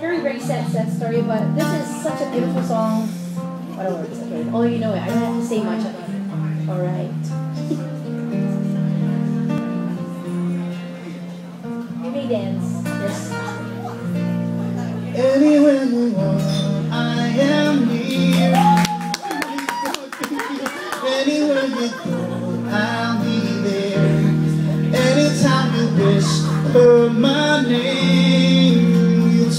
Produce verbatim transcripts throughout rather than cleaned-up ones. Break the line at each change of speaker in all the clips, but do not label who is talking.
very, very sad, sad story, but this is such a beautiful song. What are words? Okay. Oh, you know it. I don't have to say much about it. Alright. You may dance. Yes.
Anywhere you want, I am here. Anywhere you go, I'll be there. Anytime you whisper my name, you'll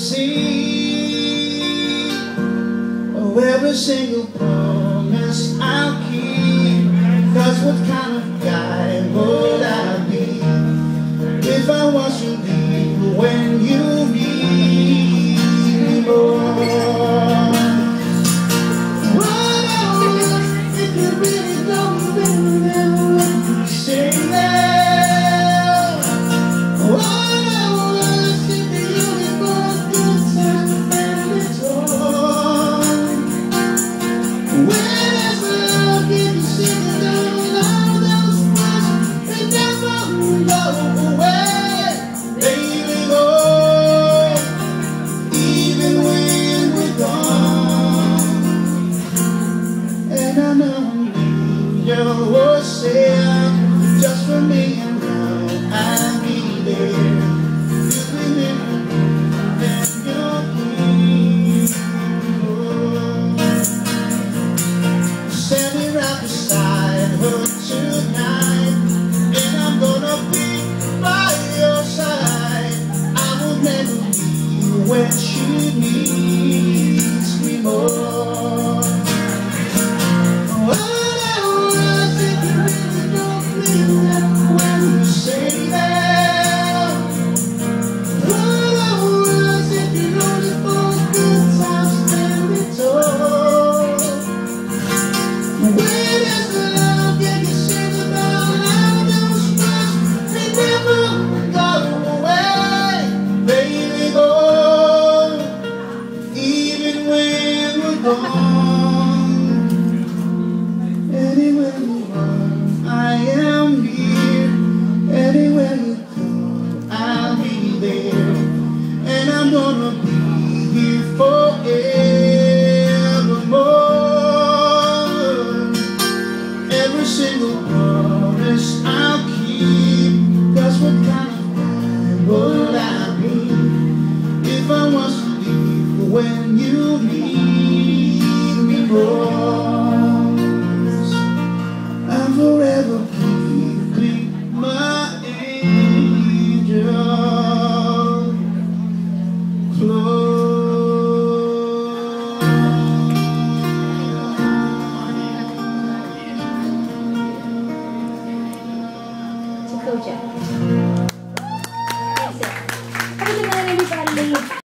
see. Oh, every single promise I'll keep. 'Cause what kind of guy would I be if I was to leave when you need me more? What else if you really don't remember what you say now? What else if you only for a good time and it's all? When has love get you singing down all those words? They never go away, baby, go. Even when we're gone, and I know you're sad just for me, and now I'll be there. You remember that you're here. Standing right beside her tonight, and I'm gonna be by your side. I will never leave when she needs me more. What else if you really don't mean that when you say that? What else if you know it for a good time, stand it all? When does the love get you sing about all those words? They never go away, baby, go. Even when we're gone, anywhere you are, I am here. Anywhere you go, I'll be there. And I'm gonna be here forevermore. Every single promise I'll keep. 'Cause what kind of guy would I be if I was to leave when you need me most? I'll forever keep you my angel close.
To Kojak.